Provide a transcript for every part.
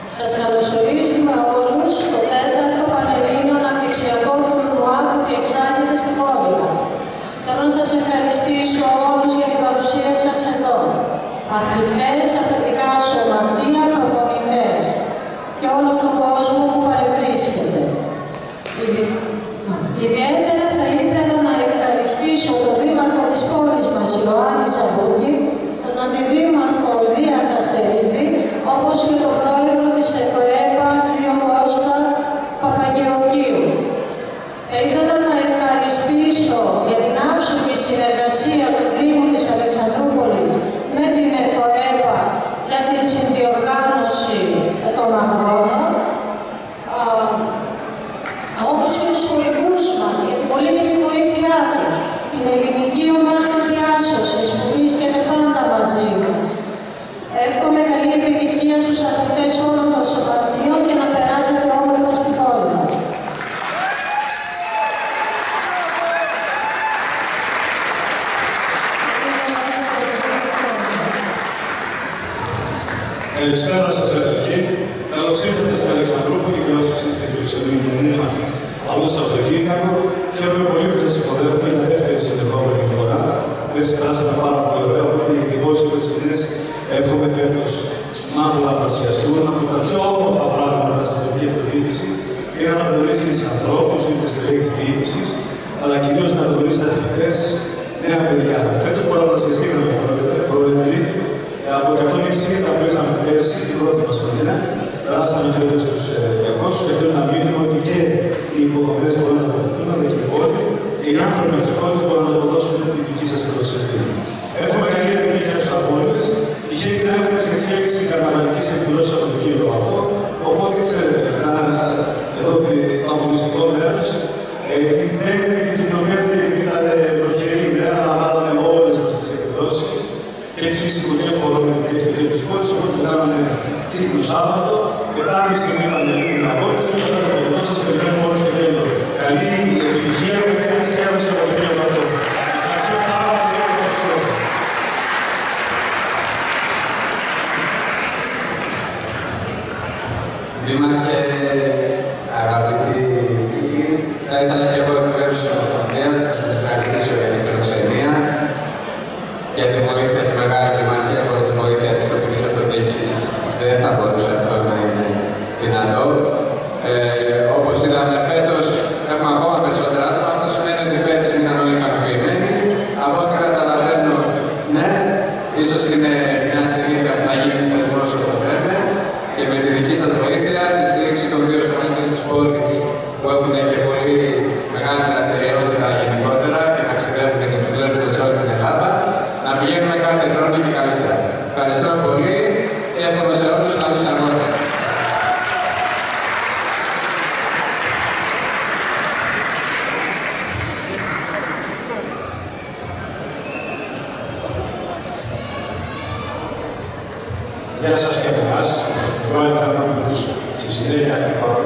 Σας καλωσορίζουμε όλους στο 4ο Πανελλήνιο Αναπτυξιακό τουρνουά που διεξάγεται στην πόλη μας. Θέλω να σας ευχαριστήσω όλους για την παρουσία σας εδώ. Αθλητές, αθλητικά σωματεία, προπονητές και όλο τον κόσμο που παρευρίσκεται. Ιδιαίτερα θα ήθελα να ευχαριστήσω τον Δήμαρχο της πόλης μας, Ιωάννη Ζαμπούκη, τον Αντιδήμαρχο Ηλία Ταστερίδη, όπως και τον Πρόεδρο της efoepa, κ. Κώστα Παπαγεωργίου. Θα ήθελα να ευχαριστήσω για την άψογη συνεργασία του Δήμου της Αλεξανδρούπολης με την efoepa για τη συνδιοργάνωση των αγώνων, όπως και τους χωρικούς μας για την πολύτιμη βοήθειά τους, την ελληνική ομάδα διάσωσης που βρίσκεται πάντα μαζί μας. Εύχομαι καλή επιτυχία στους αθλητές όλων των σωματείων και να περάσετε όμορφα στην πόλη μας. Καλησπέρα σας καταρχήν. Καλώς ήρθατε στην Αλεξανδρούπολη και όσους είστε φιλοξενούμενοι μας από το Σαββατοκύριακο. Χαίρομαι πολύ που σας υποδέχομαι για δεύτερη συνεχόμενη φορά. Δεν περάσαμε πάρα πολύ ωραία, οπότε οι τυπώσεις περσινές εύχομαι φέτος να πολλαπλασιαστούν. Από τα πιο όμορφα πράγματα στην τοπική αυτοδιοίκηση είναι να γνωρίζεις ανθρώπους, είτε στελέχης διοίκησης, αλλά κυρίως να γνωρίζεις αθλητές, νέα παιδιά. Φέτος πολλαπλασιαστήκαμε, Πρόεδρε, από 160 που είχαμε πέρσι, την πρώτη μας χρονιά, περάσαμε φέτος στους 200 και αυτό είναι ένα μήνυμα ότι και οι υποδομές μπορούν να αποτελούν, αλλά και οι πόλοι και οι άνθρωποι της πόλης μπορούν να αποδώσουν τη δική σας φιλοξενία. Εύχομαι καλή επιτυχία στους αγώνες. Τυχαίνει να έχουμε σε εξέλιξη καρναβαλικές εκδηλώσεις από το κύριο αυτό. Οπότε, ξέρετε, εδώ το αγωνιστικό μέρος, την Πέμπτη, την Τσιπλωμένη, ήταν προχερή ημέρα, να βάλαμε όλες μας τις εκδηλώσεις και φυσικό και χώρο με την εκδηλώση της πόλης. Οπότε κάναμε τσίκλου Σάββατο, 7,5 μήνα με λίγη αγώνες και μετά το φωτό σας περιμένουμε όλους στο κέντρο. Καλή επιτυχία και καλή διασκέδαση από το κύριο αυτό. Ευχαριστώ πάρα πολύ για την παρουσία σας. Δήμαρχε, αγαπητοί φίλοι, θα ήθελα και εγώ εκ μέρους της Ομοσπονδίας να σας ευχαριστήσω για τη φιλοξενία και τη βοήθεια, τη μεγάλη δημαρχία. Χωρίς τη βοήθεια της τοπικής αυτοδιοίκησης δεν θα μπορούσε αυτό να είναι δυνατό. Όπως είδαμε φέτος, έχουμε ακόμα περισσότερα άτομα. Αυτό σημαίνει ότι πέρσι ήταν όλοι ικανοποιημένοι. Από ό,τι καταλαβαίνω, ναι, ίσως είναι μια συνήθεια που θα γίνει θεσμός από βέβαια. Και με τη δική σας βοήθεια, τη στήριξη των δύο σωματείων της πόλης που έχουν και πολύ μεγάλη δραστηριότητα γενικότερα και ταξιδεύουν και τους βλέπετε σε όλη την Ελλάδα, να πηγαίνουμε κάθε χρόνο και καλύτερα. Ευχαριστώ πολύ και εύχομαι σε όλους καλούς αγώνες. Γεια σας και από εμάς, ο Αλεξανδρούπολης, στη συνέχεια λοιπόν.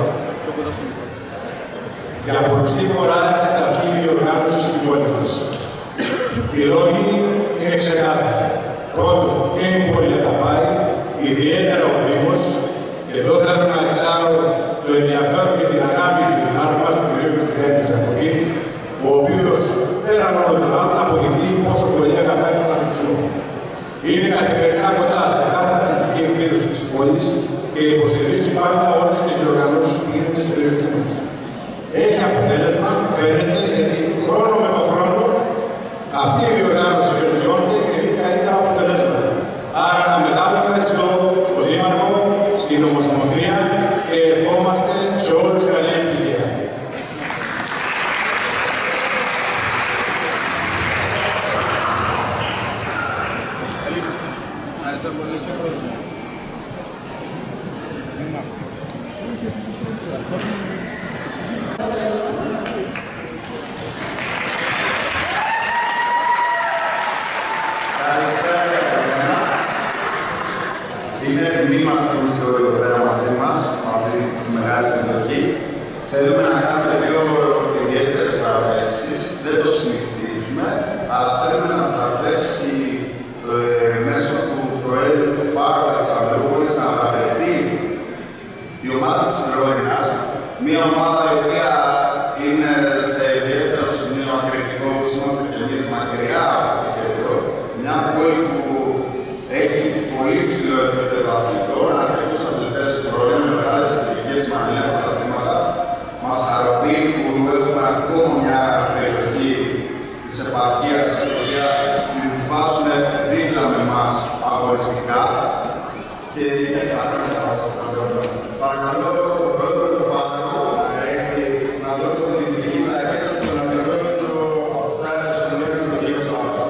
Για πολλωστή φορά έρχεται αυτή η διοργάνωση στην πόλη μας. Οι λόγοι είναι ξεκάθαροι. Πρώτον, και η πόλη τα πάει, ιδιαίτερα ο Δήμος. Εδώ θέλω να εξάρω το ενδιαφέρον και την αγάπη του Δημάρχου μας, του κ. Ζαμπούκη, ο οποίος πέραν όλων των άλλων αποδεικνύει πόσο πολύ αγαπάει τον αθλητισμό. Είναι καθημερινά κοντά σε κάθε αθλητική εκδήλωση της πόλης και υποστηρίζει πάντα όλες τις διοργανώσεις που γίνονται στην περιοχή μας. Έχει αποτέλεσμα, φαίνεται, γιατί χρόνο με τον χρόνο αυτή η διοργάνωση βελτιώνεται και δίνει καλύτερα αποτελέσματα. Άρα ένα μεγάλο ευχαριστώ στον Δήμαρχο, στην Ομοσπονδία και ευχόμαστε σε όλους καλή επιτυχία. Είναι τιμή μας που είστε όλοι εδώ πέρα μαζί μας, με αυτή τη μεγάλη συμμετοχή. Θέλουμε να κάνουμε δύο ιδιαίτερες παραβρεύσεις. Δεν το συνηθίζουμε, αλλά θέλουμε να παραβρεύσει μέσω του Προέδρου του Φάρου Αλεξανδρούπολης να παραβρευτεί Μια ομάδα η οποία είναι σε ιδιαίτερο σημείο ακριτικό, που είμαστε κι εμείς μακριά από το κέντρο. Μια πόλη που έχει πολύ ψηλό επίπεδο αθλητών, αρκετούς αθλητές χρόνια, μεγάλες επιτυχίες με ανήλια πρωταθλήματα. Μας χαροποιεί που έχουμε ακόμα μια περιοχή της επαρχίας, η οποία βάζουν δίπλα με εμάς αγωνιστικά. Και είναι χαρά να σας παρακαλώ τον πρόεδρο του Φάνου να έρθει να δώσει την δυτική πλακέτα στον αντιπρόεδρο Αρισάρης στον Έλληνα στον κύριο Σάββατο.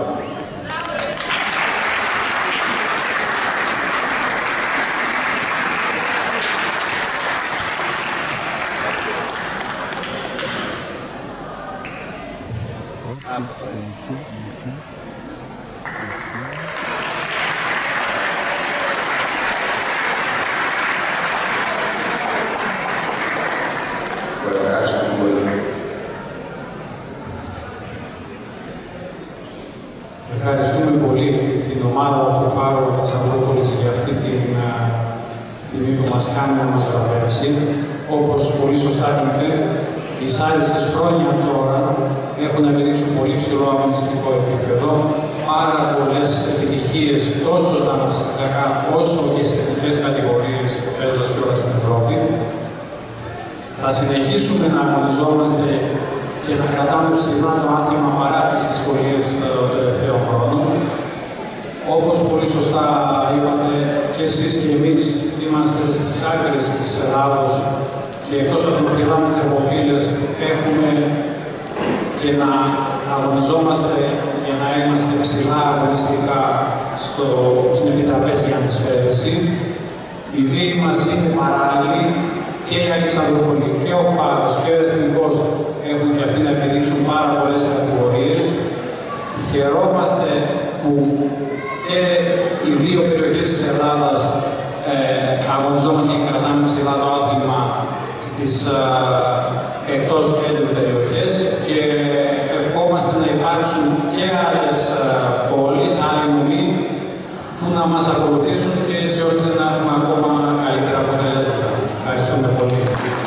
Ευχαριστούμε πολύ την ομάδα του Φάρου Αλεξανδρούπολης για αυτή την τιμή που μας κάνει να μας βραβεύσει. Όπως πολύ σωστά είπε, οι Σάρισες χρόνια τώρα έχουν επιδείξει πολύ ψηλό αγωνιστικό επίπεδο, πάρα πολλές επιτυχίες τόσο στα αναπτυξιακά όσο και σε εθνικές κατηγορίες παίζοντας και όλα στην Ευρώπη. Θα συνεχίσουμε να αγωνιζόμαστε και να κρατάμε ψηλά το άθλημα παρά τις δυσκολίες των τελευταίων χρόνων. Όπως πολύ σωστά είπατε και εσείς και εμείς, είμαστε στις άκρες της Ελλάδος και εκτός από να φυλάμε θερμοπύλες έχουμε και να αγωνιζόμαστε για να είμαστε ψηλά αγωνιστικά στην επιτραπέζια για τη σφαίρεση. Οι βίοι μας είναι παράλληλοι και η Αλεξανδρούπολη και ο Φάρος και ο Εθνικός έχουν και αυτοί να επιδείξουν πάρα πολλές κατηγορίες. Χαιρόμαστε που και οι δύο περιοχές της Ελλάδας αγωνιζόμαστε και κρατάμε ψηλά το άθλημα στις εκτός κέντρου περιοχές και ευχόμαστε να υπάρξουν και άλλες πόλεις, άλλοι νομοί που να μας ακολουθήσουν και έτσι ώστε να έχουμε ακόμα καλύτερα αποτελέσματα. Ευχαριστούμε πολύ.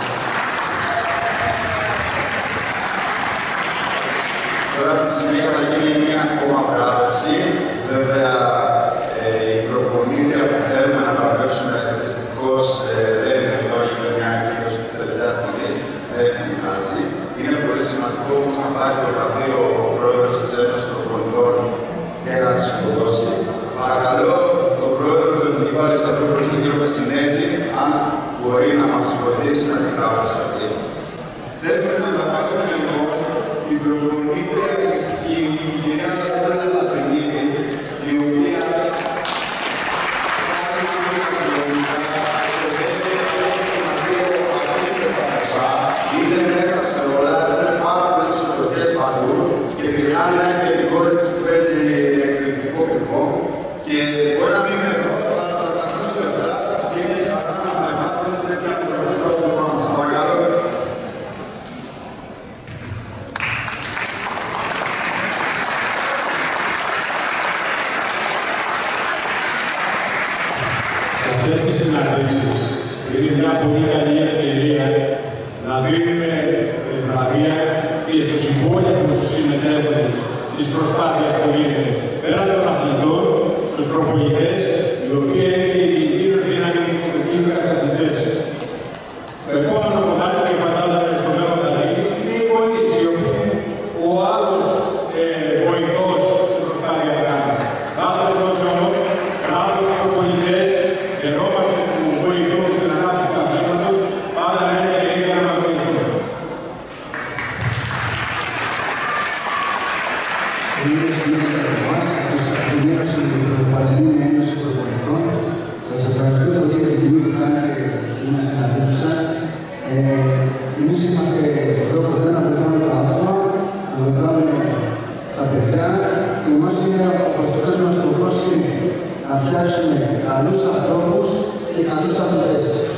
Τώρα στη συνέχεια θα γίνει μια ακόμα βράβευση. Βέβαια, η προπονήτρια που θέλουμε να βραβεύσουμε δυστυχώς δεν είναι εδώ για μια εκδήλωση της τελευταίας στιγμής. Δεν πειράζει. Είναι πολύ σημαντικό όμως να πάρει το βραβείο ο πρόεδρος της Ένωσης των Προπονητών και να της το δώσει. Παρακαλώ τον πρόεδρο του Εθνικού Αλεξανδρούπολη, τον κύριο Πεσσινέζη, αν μπορεί να μας βοηθήσει με την βράβευση αυτή. Θέλουμε να βραβεύσουμε λοιπόν την προπονήτρια της κυρία Λατρινίδη, η οποία είναι μέσα σε όλα, είναι πάρα πολλές συμμετοχές παντού και τυχάνει να έχει την κόρη της που παίζει εκπληκτικό πυρμό και μπορεί να μην είναι εδώ, αλλά θα τα ακούσει αυτά και είναι χαρά να ανεβάσουμε τέτοια προπονητικά μας. Παρακαλώ. Σε αυτές τις συναντήσεις είναι μια πολύ καλή ευκαιρία να δίνουμε βραβεία και στους υπόλοιπους συμμετέχοντες της προσπάθειας που γίνεται. Πέραν των αθλητών, τους προπονητές, οι οποίοι είναι και οι κυρίως δύναμοι του αθλητές. Το επόμενο κομμάτι και φαντάζομαι στο μέλλον θα δει είναι οι γονείς, οι οποίοι ο άλλος βοηθός στην προσπάθεια που κάνουμε. Βάζω όμως μπράβο στους προπονητές, χαιρόμαστε που βοηθούν στην ανάπτυξη του αθλήματος, πάντα είναι και για να μας βοηθούν. Κυρίες και κύριοι από εμάς, από την Πανελλήνια Ένωση Προπονητών, σας ευχαριστώ πολύ για την τιμή που κάνετε στην συναντήφουσα. Εμείς είμαστε εδώ κοντά να βοηθάμε το άθλημα, να βοηθάμε τα παιδιά και εμάς είναι ο βασικός μας στόχος είναι να φτιάξουμε καλούς ανθρώπους και καλούς αθλητές.